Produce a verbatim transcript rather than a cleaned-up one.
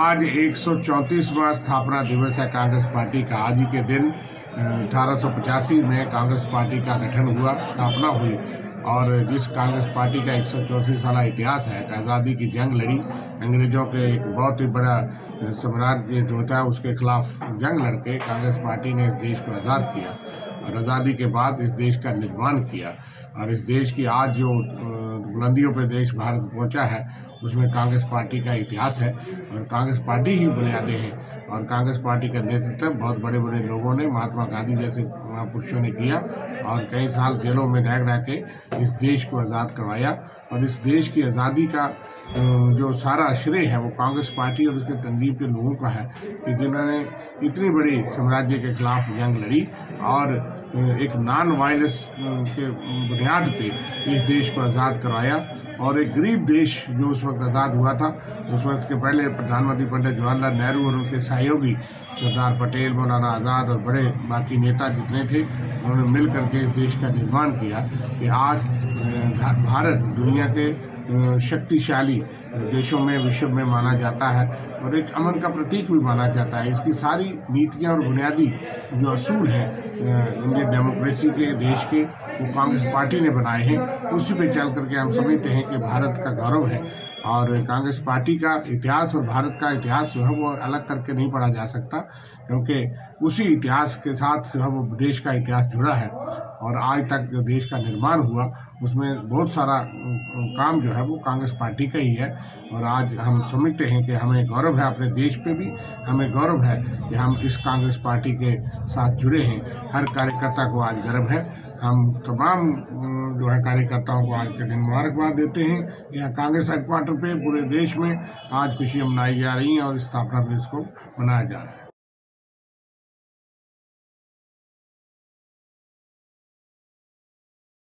आज एक सौ चौंतीसवां स्थापना दिवस है कांग्रेस पार्टी का। आज ही के दिन अठारह सौ पचासी में कांग्रेस पार्टी का गठन हुआ, स्थापना हुई और जिस कांग्रेस पार्टी का एक सौ चौंतीस साल इतिहास है, आज़ादी की जंग लड़ी, अंग्रेजों के एक बहुत ही बड़ा साम्राज्य जो था उसके खिलाफ जंग लड़के कांग्रेस पार्टी ने इस देश को आज़ाद किया और आज़ादी के बाद इस देश का निर्माण किया। और इस देश की आज जो बुलंदियों पे देश भारत पहुंचा है उसमें कांग्रेस पार्टी का इतिहास है और कांग्रेस पार्टी ही बुनियादें हैं। और कांग्रेस पार्टी का नेतृत्व बहुत बड़े बड़े लोगों ने, महात्मा गांधी जैसे महापुरुषों ने किया और कई साल जेलों में रह रह के इस देश को आज़ाद करवाया। और इस देश की आज़ादी का जो सारा श्रेय है वो कांग्रेस पार्टी और उसके तंजीम के लोगों का है कि जिन्होंने इतनी बड़ी साम्राज्य के खिलाफ जंग लड़ी और एक नॉन वायलेंस के बुनियाद पे इस देश को आज़ाद करवाया। और एक गरीब देश जो उस वक्त आज़ाद हुआ था, उस वक्त के पहले प्रधानमंत्री पंडित जवाहरलाल नेहरू और उनके सहयोगी सरदार पटेल, मौलाना आज़ाद और बड़े बाकी नेता जितने थे, उन्होंने मिल करके इस देश का निर्माण किया कि आज भारत दुनिया के शक्तिशाली देशों में विश्व में माना जाता है और एक अमन का प्रतीक भी माना जाता है। इसकी सारी नीतियां और बुनियादी जो असूल हैं इंडियन डेमोक्रेसी के, देश के, वो कांग्रेस पार्टी ने बनाए हैं। उसी पे चल करके हम समझते हैं कि भारत का गौरव है। और कांग्रेस पार्टी का इतिहास और भारत का इतिहास जो है वो अलग करके नहीं पढ़ा जा सकता, क्योंकि उसी इतिहास के साथ जो है वो देश का इतिहास जुड़ा है। और आज तक जो देश का निर्माण हुआ उसमें बहुत सारा काम जो है वो कांग्रेस पार्टी का ही है। और आज हम समझते हैं कि हमें गौरव है अपने देश पे भी, हमें गौरव है कि हम इस कांग्रेस पार्टी के साथ जुड़े हैं। हर कार्यकर्ता को आज गर्व है। हम तमाम जो है कार्यकर्ताओं को आज के दिन मुबारकबाद देते हैं। यहाँ कांग्रेस हेडक्वार्टर पे पूरे देश में आज खुशियाँ मनाई जा रही हैं और स्थापना दिवस को मनाया जा रहा है।